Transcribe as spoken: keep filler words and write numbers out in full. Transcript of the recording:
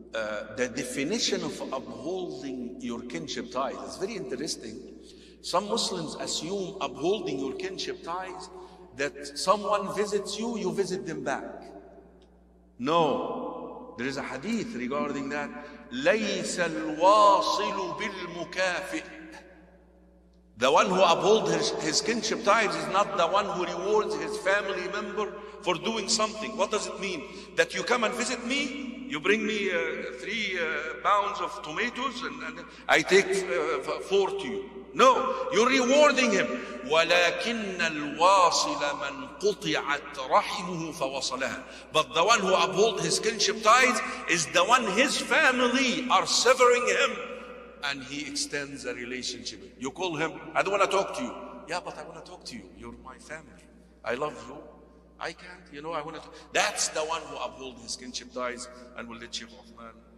uh, the definition of upholding your kinship ties is very interesting. Some Muslims assume upholding your kinship ties that someone visits you, you visit them back. No, there is a hadith regarding that. لَيْسَ الْوَاصِلُ بِالْمُكَافِئِ. The one who upholds his, his kinship ties is not the one who rewards his family member for doing something. What does it mean? That you come and visit me, you bring me uh, three uh, pounds of tomatoes, and, and I take uh, four to you. No, you're rewarding him. وَلَكِنَّ الْوَاصِلَ مَنْ قُطِعَتْ رَحِمُهُ فَوَصَلَهَا. But the one who upholds his kinship ties is the one his family are severing him, and he extends a relationship. You call him, I don't want to talk to you. Yeah, but I want to talk to you. You're my family. I love you. I can't, you know, I want to. That's the one who upholds his kinship ties, and will let Shaykh Uthman